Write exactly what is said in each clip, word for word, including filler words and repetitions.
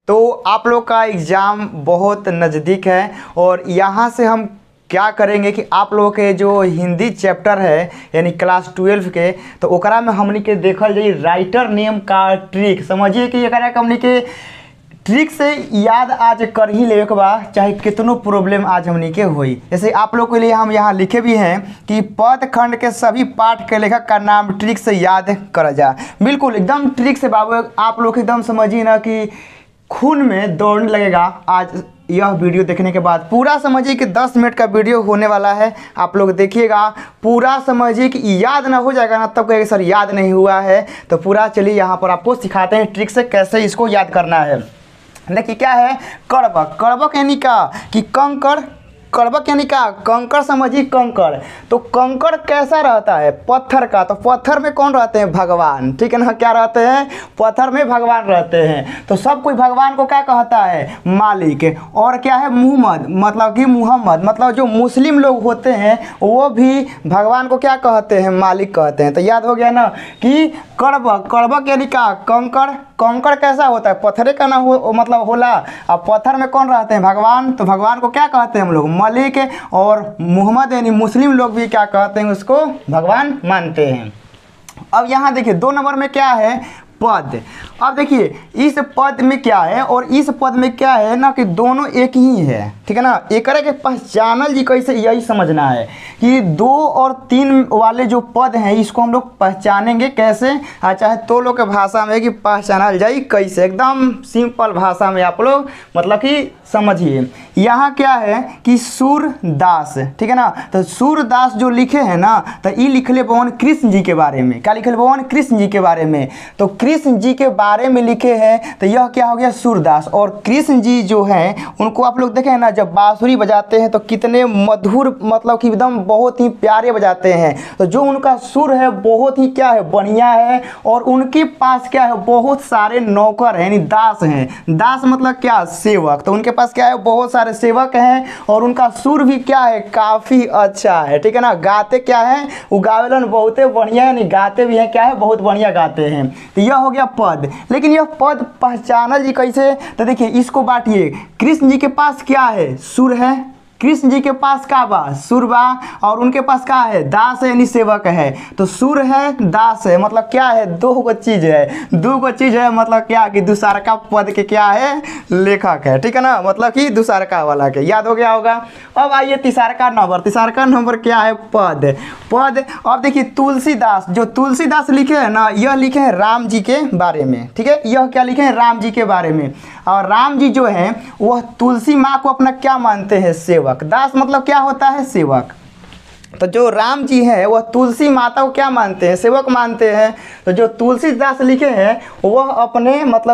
तो आप लोग का एग्ज़ाम बहुत नज़दीक है और यहाँ से हम क्या करेंगे कि आप लोगों के जो हिंदी चैप्टर है यानी क्लास ट्वेल्व के, तो ओकरा में हमनी के देखल जाए राइटर नेम का ट्रिक। समझिए कि एकरा के हमनी के ट्रिक से याद आज कर ही लेवे के बा, चाहे कितनो प्रॉब्लम आज हमनी के होई। जैसे आप लोग के लिए हम यहाँ लिखे भी हैं कि पद खंड के सभी पाठ के लेखक का नाम ट्रिक से याद करा जा। बिल्कुल एकदम ट्रिक से बाबू, आप लोग एकदम समझिए ना कि खून में दौड़ने लगेगा आज यह वीडियो देखने के बाद। पूरा समझिए कि दस मिनट का वीडियो होने वाला है, आप लोग देखिएगा पूरा। समझिए कि याद ना हो जाएगा ना तब कहेंगे सर याद नहीं हुआ है, तो पूरा चलिए यहाँ पर आपको सिखाते हैं ट्रिक से कैसे इसको याद करना है। देखिए क्या है, कड़बक। कड़बक यानी का कि कंकड़, कड़बक यानी का कंकड़। समझिए कंकड़, तो कंकड़ कैसा रहता है, पत्थर का। तो पत्थर में कौन रहते हैं, भगवान, ठीक है ना। क्या रहते हैं, पत्थर में भगवान रहते हैं। तो सब कोई भगवान को क्या कहता है, मालिक। और क्या है, मुहम्मद, मतलब कि मुहम्मद, मतलब जो मुस्लिम लोग होते हैं वो भी भगवान को क्या कहते हैं, मालिक कहते हैं। तो याद हो गया ना कि कड़बक। कड़बक यानी का कंकड़। कंकड़ कैसा होता है, पत्थरे का ना हो, मतलब होला। अब पत्थर में कौन रहते हैं, भगवान। तो भगवान को क्या कहते हैं हम लोग, मलिक। और मुहम्मद यानी मुस्लिम लोग भी क्या कहते हैं, उसको भगवान मानते हैं। अब यहाँ देखिए दो नंबर में क्या है, पद। अब देखिए इस पद में क्या है और इस पद में क्या है ना कि दोनों एक ही है, ठीक है ना। एक के पहचानल जी कैसे, यही समझना है कि दो और तीन वाले जो पद हैं इसको हम लोग पहचानेंगे कैसे। आ चाहे तो लोग के भाषा में कि पहचानल जाए कैसे, एकदम सिंपल भाषा में आप लोग मतलब कि समझिए। यहाँ क्या है कि सूरदास, ठीक है ना। तो सूरदास जो लिखे हैं ना, तो ये लिखले भगवान कृष्ण जी के बारे में। क्या लिखले भगवान कृष्ण जी के बारे में, तो कृष्ण जी के बारे में लिखे हैं। तो यह क्या हो गया, सूरदास। और कृष्ण जी जो हैं उनको आप लोग देखें ना, जब बांसुरी बजाते हैं तो कितने मधुर, मतलब कि एकदम बहुत ही प्यारे बजाते हैं। तो जो उनका सुर है बहुत ही क्या है, बढ़िया है। और उनके पास क्या है, बहुत सारे नौकर हैं, यानी दास हैं। दास मतलब क्या, सेवक। तो उनके पास क्या है, बहुत सारे सेवक हैं। और उनका सुर भी क्या है, काफ़ी अच्छा है, ठीक है ना। गाते क्या है, वो गावेलन बहुते बढ़िया, यानी गाते भी हैं क्या है, बहुत बढ़िया गाते हैं। तो यह हो गया पद। लेकिन यह पद पहचानल जी कैसे, तो देखिए इसको बांटिए। कृष्ण जी के पास क्या है, सुर है। कृष्ण जी के पास का बा, सुर बा। और उनके पास क्या है, दास है, यानी सेवक है। तो सुर है, दास है, मतलब क्या है, दो गो चीज है। दो गो चीज है मतलब क्या कि दूसरका पद के क्या है, लेखक है, ठीक है ना। मतलब कि दूसरका वाला के याद हो गया होगा। अब आइए तीसरका नंबर। तीसरका नंबर क्या है, पद। पद। अब देखिए तुलसीदास, जो तुलसीदास लिखे हैं ना, यह लिखे हैं राम जी के बारे में, ठीक है। यह क्या लिखे हैं, राम जी के बारे में। और राम जी जो हैं वह तुलसी माँ को अपना क्या मानते हैं, सेवक। दास मतलब क्या होता है, सेवक। तो जो राम जी हैं वह तुलसी माता को क्या मानते हैं, सेवक मानते हैं। तो जो तुलसीदास लिखे हैं वह अपने मतलब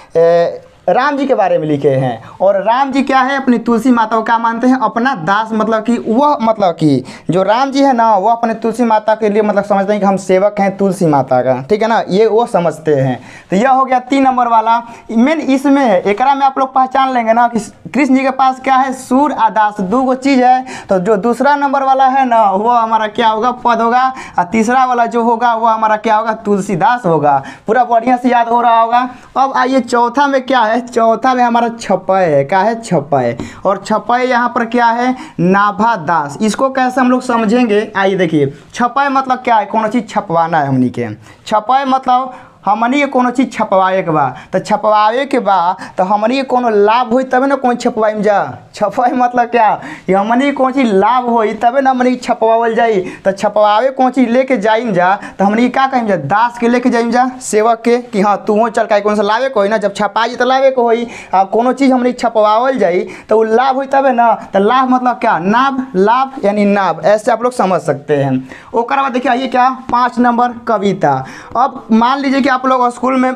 कि राम जी के बारे में लिखे हैं। और राम जी क्या है, अपनी तुलसी माता को क्या मानते हैं, अपना दास। मतलब कि वह मतलब कि जो राम जी है ना, वह अपने तुलसी माता के लिए मतलब समझते हैं कि हम सेवक हैं तुलसी माता का, ठीक है ना। ये वो समझते हैं। तो यह हो गया तीन नंबर वाला। मेन इसमें है, एकरा में आप लोग पहचान लेंगे ना कि कृष्ण जी के पास क्या है, सूर आ दास, दो गो चीज़ है। तो जो दूसरा नंबर वाला है ना, वो हमारा क्या होगा, पद होगा। और तीसरा वाला जो होगा वो हमारा क्या होगा, तुलसीदास होगा। पूरा बढ़िया से याद हो रहा होगा। अब आइए चौथा में क्या है, चौथा में हमारा छपय है। क्या है, छपय। और छपय यहाँ पर क्या है, नाभा दास। इसको कैसे हम लोग समझेंगे, आइए देखिए। छपय मतलब क्या है, कौन चीज़ छपवाना है हमनी के। छपय मतलब हमनी के कोनो चीज़ छपवाए के बा। तो छपवाए के बा तो हमनी के कोनो लाभ होई तबे ना कोई छपवाइम जा। छपवाए मतलब क्या, कि हमनी के कोनो चीज़ लाभ होई तबे ना हमनी छपवावल जाई। तो छपवावे कोनो चीज़ लेके जाइम जा तो हमनी के का कहिम जा, दास के लेके जाइम जा, सेवक के, कि हाँ तू चल का कौन सा लावे को होई ना। जब छपाई तो लावे को होई। आ कोनो चीज़ हमनी छपवावल जाई तो वो लाभ होई तबे ना। तो लाभ मतलब क्या, नाभ, लाभ यानी नाभ, ऐसे आप लोग समझ सकते हैं। ओकर बाद देखिए आइए क्या, पाँच नंबर कविता। अब मान लीजिए कि आप लोग स्कूल में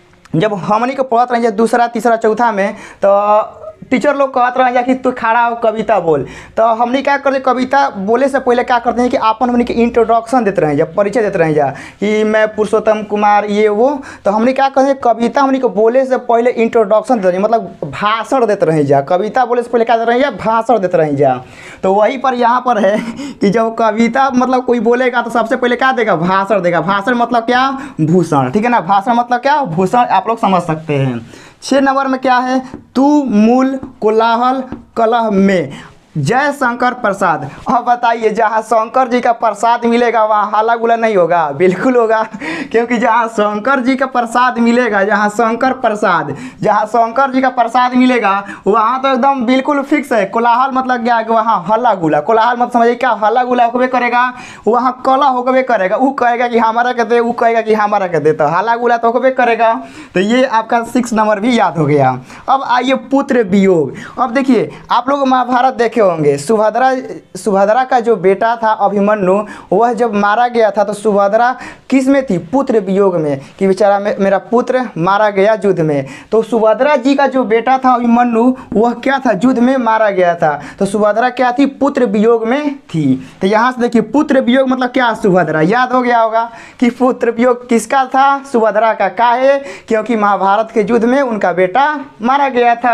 जब हमनी को पढ़त रही दूसरा तीसरा चौथा में, तो टीचर लोग कहते रहे जा कि तू खड़ा हो कविता बोल। तो हमने क्या करते, कविता बोले से पहले क्या करते हैं कि आपन हमने के इंट्रोडक्शन देते रहे, जब परिचय देते रहे जा कि मैं पुरुषोत्तम कुमार ये वो। तो हमने क्या करते हैं, कविता हमने को बोले से पहले इंट्रोडक्शन देते रहे, मतलब भाषण देते रहे जा। कविता बोले से पहले क्या देते रहे जा, भाषण देते रहे जा। तो वहीं पर यहाँ पर है कि जब कविता मतलब कोई बोलेगा तो सबसे पहले क्या देगा, भाषण देगा। भाषण मतलब क्या, भूषण, ठीक है ना। भाषण मतलब क्या, भूषण, आप लोग समझ सकते हैं। छः नंबर में क्या है, तू मूल कोलाहल कलह में जय शंकर प्रसाद। अब बताइए, जहाँ शंकर जी का प्रसाद मिलेगा वहाँ हल्ला गुल्ला नहीं होगा? बिल्कुल होगा, क्योंकि जहाँ शंकर जी का प्रसाद मिलेगा, जहाँ शंकर प्रसाद जहाँ शंकर जी का प्रसाद मिलेगा वहाँ तो एकदम बिल्कुल फिक्स है। कोलाहल मतलब क्या है कि वहाँ हल्ला गुल्ला, कोलाहल मत समझिए क्या, हल्ला गुल्ला होबे करेगा, वहाँ कला होबे करेगा। वो कहेगा कि हमारा कहते, वो कहेगा कि हमारा कहते, तो हल्ला गुल्ला तो होबे करेगा। तो ये आपका सिक्स नंबर भी याद हो गया। अब आइए पुत्र वियोग। अब देखिए, आप लोग महाभारत देखे होंगे, सुभद्रा सुभद्रा का जो बेटा था अभिमन्यु, वह जब मारा गया था तो सुभद्रा किस में थी? पुत्र वियोग में, कि बेचारा मे, मेरा पुत्र मारा गया युद्ध में। तो सुभद्रा जी का जो बेटा था अभिमन्यु, वह क्या था? युद्ध में मारा गया था। तो सुभद्रा क्या थी? पुत्र वियोग में थी। तो यहाँ से देखिए, पुत्र वियोग मतलब क्या? सुभद्रा। याद हो गया होगा कि पुत्र वियोग किसका था? सुभद्रा का। काहे? क्योंकि महाभारत के युद्ध में उनका बेटा मारा गया था।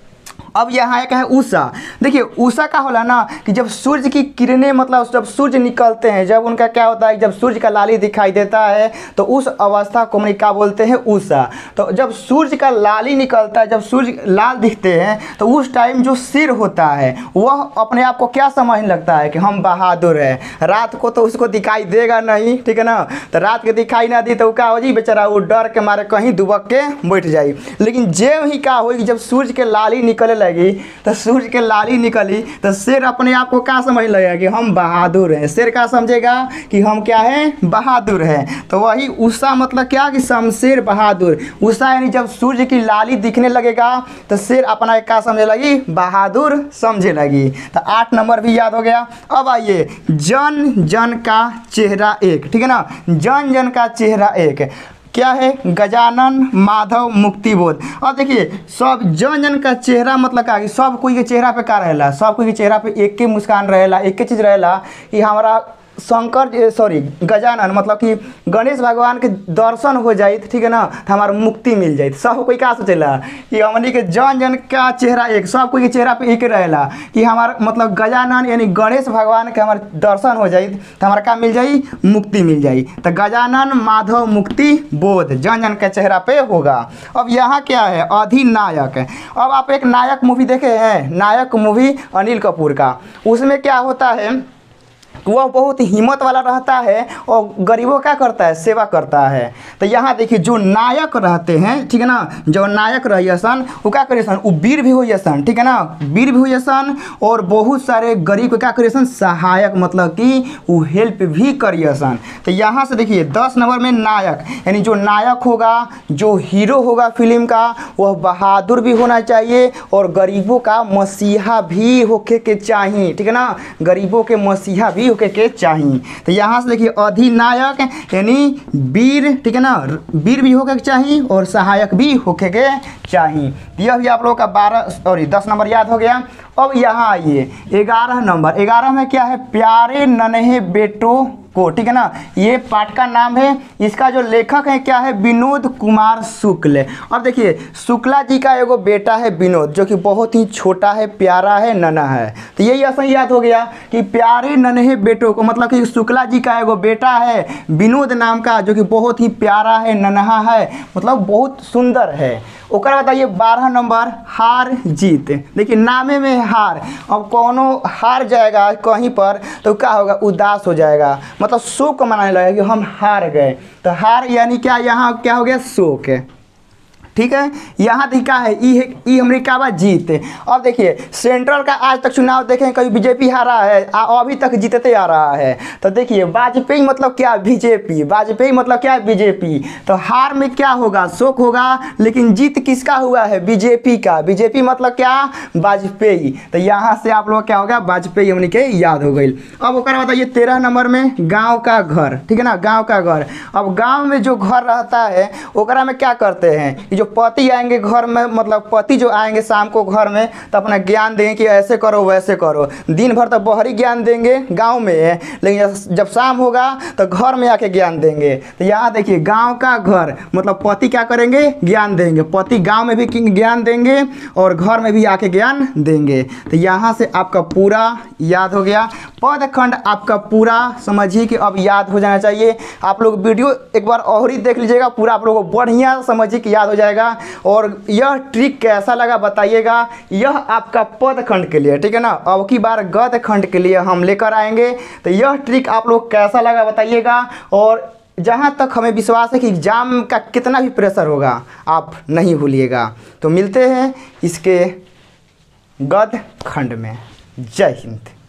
अब यहाँ एक है उषा। देखिए, उषा का होला ना कि जब सूर्य की किरणें, मतलब जब सूर्य निकलते हैं, जब उनका क्या होता है, जब सूर्य का लाली दिखाई देता है तो उस अवस्था को हम क्या बोलते हैं? उषा। तो जब सूर्य का लाली निकलता है, जब सूर्य लाल दिखते हैं, तो उस टाइम जो सिर होता है वह अपने आप को क्या समझने लगता है कि हम बहादुर हैं। रात को तो उसको दिखाई देगा नहीं, ठीक है ना, तो रात के दिखाई ना दी तो क्या हो जी, बेचारा वो डर के मारे कहीं दुबक के बैठ जाए। लेकिन जे ही क्या होगी, जब सूर्य के लाली निकले लगी, तो सूर्य के लाली निकली तो शेर अपने आप को क्या समझ लगेगा कि हम बहादुर हैं। शेर क्या समझेगा कि हम क्या हैं? बहादुर हैं। तो वही उषा मतलब क्या कि शमशेर बहादुर। उषा यानी जब सूर्य की लाली दिखने लगेगा तो शेर अपना क्या समझे लगी? बहादुर समझे लगी। तो आठ नंबर भी याद हो गया। अब आइए, जन जन का चेहरा एक, ठीक है ना, जन जन का चेहरा एक क्या है? गजानन माधव मुक्तिबोध। अब देखिए, सब जन जन का चेहरा मतलब क्या? सब कोई के चेहरा पे का रहेला? सब कोई के चेहरा पे एक के मुस्कान रहेला, एक के चीज़ रहेला कि हमारा शंकर सॉरी गजानन मतलब कि गणेश भगवान के दर्शन हो जाए, ठीक है ना, तो हमारा मुक्ति मिल जाए। सब कोई क्या सोचेला कि हमनी के जन जन का चेहरा एक, सब कोई के चेहरा पे एक रहेला कि हमारा मतलब गजानन यानी गणेश भगवान के हमारे दर्शन हो जाए तो हमारा क्या मिल जाए? मुक्ति मिल जाए। तो गजानन माधव मुक्ति बोध जन जन के चेहरा पे होगा। अब यहाँ क्या है? अधिनायक। अब आप एक नायक मूवी देखे हैं, नायक मूवी अनिल कपूर का, उसमें क्या होता है, वह बहुत हिम्मत वाला रहता है और गरीबों का करता है? सेवा करता है। तो यहाँ देखिए, जो नायक रहते हैं, ठीक है ना, जो नायक रहिए सन वो क्या करिए सन? वो वीर भी होइए सन, ठीक है ना, वीर भी होइए सन और बहुत सारे गरीब को क्या करिए सन? सहायक मतलब कि वो हेल्प भी करिए सन। तो यहाँ से देखिए, दस नंबर में नायक यानी जो नायक होगा, जो हीरो होगा फिल्म का, वह बहादुर भी होना चाहिए और गरीबों का मसीहा भी होके के चाहिए, ठीक है ना, गरीबों के मसीहा भी होके के चाहिए। तो यहाँ से देखिए, अधिनायक यानी वीर, ठीक है ना, वीर भी होके के चाहिए और सहायक भी होके के चाहिए। तो यह भी आप लोगों का बारह सॉरी दस नंबर याद हो गया। अब यहाँ आइए, ग्यारह नंबर। ग्यारह में क्या है? प्यारे नन्हे बेटों को, ठीक है ना, ये पाठ का नाम है। इसका जो लेखक है क्या है? विनोद कुमार शुक्ल। अब देखिए, शुक्ला जी का एगो बेटा है विनोद, जो कि बहुत ही छोटा है, प्यारा है, नन्हा है। तो यही ऐसा ही याद हो गया कि प्यारे नन्हे बेटों को मतलब कि शुक्ला जी का एगो बेटा है विनोद नाम का, जो कि बहुत ही प्यारा है, नन्हा है, मतलब बहुत सुंदर है। ओकर बताइए बारह नंबर, हार जीत। देखिए, नामे में हार, अब कौनो हार जाएगा कहीं पर तो क्या होगा? उदास हो जाएगा, मतलब शोक मनाने लगेगा कि हम हार गए। तो हार यानी क्या? यहाँ क्या हो गया? शोक है, ठीक है। यहाँ दिखा है ई है ई हमारी क्या बात? जीत। अब देखिए, सेंट्रल का आज तक चुनाव देखें, कभी बीजेपी हारा है, अभी तक जीतते आ रहा है। तो देखिए, वाजपेयी मतलब क्या? बीजेपी। वाजपेयी मतलब क्या? बीजेपी। तो हार में क्या होगा? शोक होगा, लेकिन जीत किसका हुआ है? बीजेपी का। बीजेपी मतलब क्या? वाजपेयी। तो यहाँ से आप लोग क्या होगा? वाजपेयी हमने के याद हो गई। अब ओकर बताइए तेरह नंबर में, गाँव का घर, ठीक है ना, गाँव का घर। अब गाँव में जो घर रहता है ओकरा में क्या करते हैं? जो पति आएंगे घर में, मतलब पति जो आएंगे शाम को घर में, तो अपना ज्ञान देंगे कि ऐसे करो वैसे करो। दिन भर तो बाहरी ज्ञान देंगे गांव में, लेकिन जब शाम होगा तो घर में आके ज्ञान देंगे। तो यहाँ देखिए, गांव का घर मतलब पति क्या करेंगे? ज्ञान देंगे। पति गांव में भी ज्ञान देंगे और घर में भी आके ज्ञान देंगे। तो यहाँ से आपका पूरा याद हो गया। पदखंड आपका पूरा समझिए कि अब याद हो जाना चाहिए। आप लोग वीडियो एक बार और ही देख लीजिएगा, पूरा आप लोगों को बढ़िया समझिए कि याद हो जाएगा। और यह ट्रिक कैसा लगा बताइएगा। यह आपका पदखंड के लिए, ठीक है ना। अब की बार गदखंड के लिए हम लेकर आएंगे, तो यह ट्रिक आप लोग कैसा लगा बताइएगा। और जहाँ तक हमें विश्वास है कि एग्ज़ाम का कितना भी प्रेशर होगा आप नहीं भूलिएगा। तो मिलते हैं इसके गद खंड में। जय हिंद।